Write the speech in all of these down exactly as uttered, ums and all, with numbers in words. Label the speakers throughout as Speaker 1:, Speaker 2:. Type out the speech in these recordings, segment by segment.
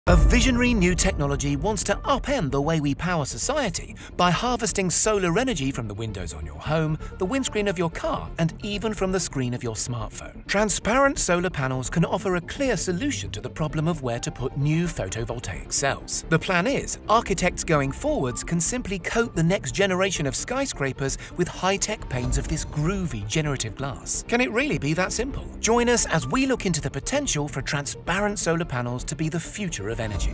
Speaker 1: A visionary new technology wants to upend the way we power society by harvesting solar energy from the windows on your home, the windscreen of your car, and even from the screen of your smartphone. Transparent solar panels can offer a clear solution to the problem of where to put new photovoltaic cells. The plan is, architects going forwards can simply coat the next generation of skyscrapers with high-tech panes of this groovy generative glass. Can it really be that simple? Join us as we look into the potential for transparent solar panels to be the future of energy.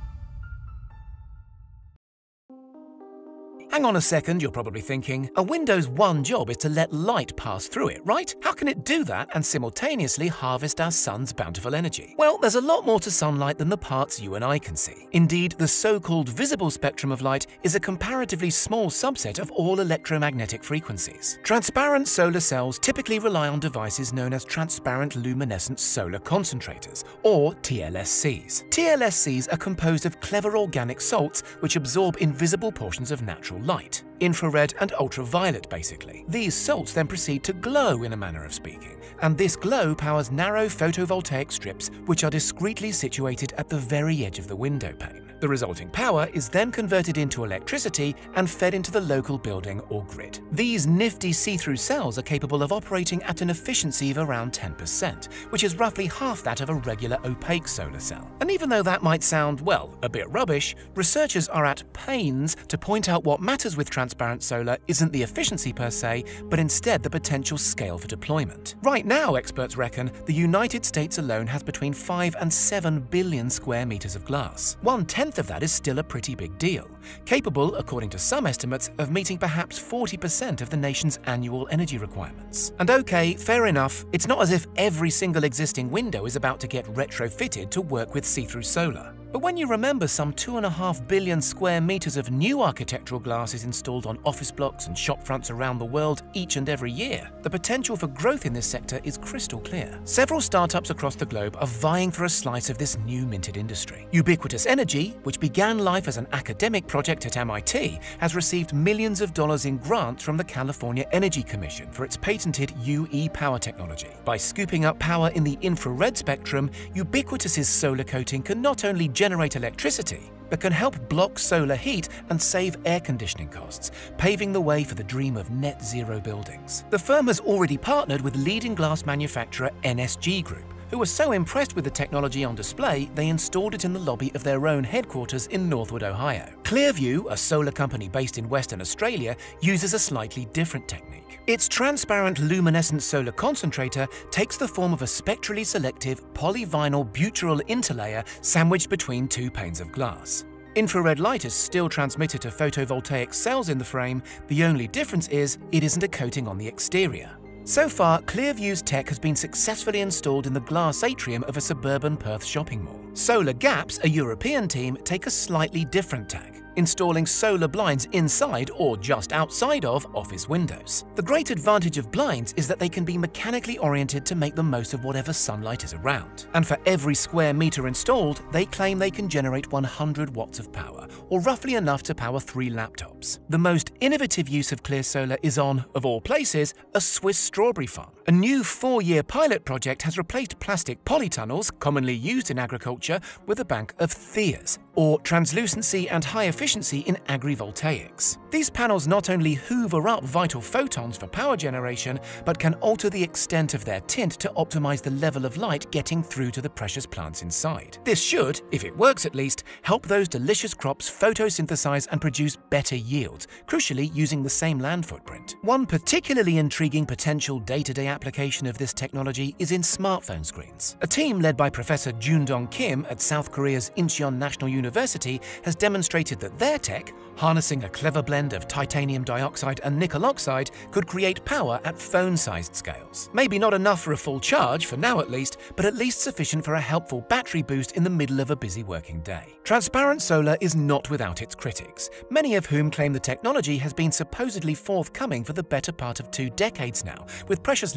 Speaker 1: Hang on a second, you're probably thinking. A window's one job is to let light pass through it, right? How can it do that and simultaneously harvest our sun's bountiful energy? Well, there's a lot more to sunlight than the parts you and I can see. Indeed, the so-called visible spectrum of light is a comparatively small subset of all electromagnetic frequencies. Transparent solar cells typically rely on devices known as transparent luminescent solar concentrators, or T L S Cs. T L S Cs are composed of clever organic salts which absorb invisible portions of natural light, infrared and ultraviolet basically. These salts then proceed to glow in a manner of speaking, and this glow powers narrow photovoltaic strips which are discreetly situated at the very edge of the window pane. The resulting power is then converted into electricity and fed into the local building or grid. These nifty see-through cells are capable of operating at an efficiency of around ten percent, which is roughly half that of a regular opaque solar cell. And even though that might sound, well, a bit rubbish, researchers are at pains to point out what matters with transparent solar isn't the efficiency per se, but instead the potential scale for deployment. Right now, experts reckon, the United States alone has between five and seven billion square meters of glass. One tenth of that is still a pretty big deal, capable, according to some estimates, of meeting perhaps forty percent of the nation's annual energy requirements. And okay, fair enough, it's not as if every single existing window is about to get retrofitted to work with see-through solar. But when you remember some two and a half billion square meters of new architectural glass is installed on office blocks and shop fronts around the world each and every year, the potential for growth in this sector is crystal clear. Several startups across the globe are vying for a slice of this new minted industry. Ubiquitous Energy, which began life as an academic project at M I T, has received millions of dollars in grants from the California Energy Commission for its patented U E power technology. By scooping up power in the infrared spectrum, Ubiquitous's solar coating can not only generate electricity, but can help block solar heat and save air conditioning costs, paving the way for the dream of net zero buildings. The firm has already partnered with leading glass manufacturer N S G Group, who were so impressed with the technology on display they installed it in the lobby of their own headquarters in Northwood, Ohio. Clearview, a solar company based in Western Australia, uses a slightly different technique. Its transparent luminescent solar concentrator takes the form of a spectrally selective polyvinyl butyryl interlayer sandwiched between two panes of glass. Infrared light is still transmitted to photovoltaic cells in the frame, the only difference is it isn't a coating on the exterior. So far, Clearview's tech has been successfully installed in the glass atrium of a suburban Perth shopping mall. Solar Gaps, a European team, take a slightly different tack, installing solar blinds inside or just outside of office windows. The great advantage of blinds is that they can be mechanically oriented to make the most of whatever sunlight is around. And for every square meter installed, they claim they can generate one hundred watts of power, or roughly enough to power three laptops. The most innovative use of clear solar is on, of all places, a Swiss strawberry farm. A new four-year pilot project has replaced plastic polytunnels, commonly used in agriculture, with a bank of Theas, or translucency and high efficiency in agrivoltaics. These panels not only hoover up vital photons for power generation, but can alter the extent of their tint to optimize the level of light getting through to the precious plants inside. This should, if it works at least, help those delicious crops photosynthesize and produce better yields, crucially using the same land footprint. One particularly intriguing potential day-to-day application of this technology is in smartphone screens. A team led by Professor Jun-Dong Kim at South Korea's Incheon National University has demonstrated that their tech, harnessing a clever blend of titanium dioxide and nickel oxide, could create power at phone-sized scales. Maybe not enough for a full charge, for now at least, but at least sufficient for a helpful battery boost in the middle of a busy working day. Transparent solar is not without its critics, many of whom claim the technology has been supposedly forthcoming for the better part of two decades now, with precious little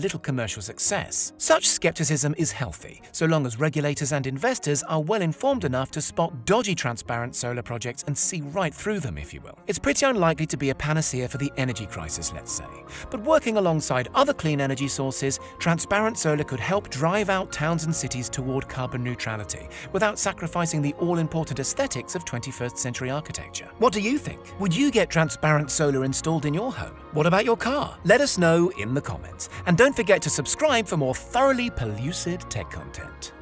Speaker 1: little commercial success. Such skepticism is healthy, so long as regulators and investors are well informed enough to spot dodgy transparent solar projects and see right through them, if you will. It's pretty unlikely to be a panacea for the energy crisis, let's say. But working alongside other clean energy sources, transparent solar could help drive out towns and cities toward carbon neutrality without sacrificing the all-important aesthetics of twenty-first century architecture. What do you think? Would you get transparent solar installed in your home? What about your car? Let us know in the comments. And don't forget to subscribe for more thoroughly pellucid tech content.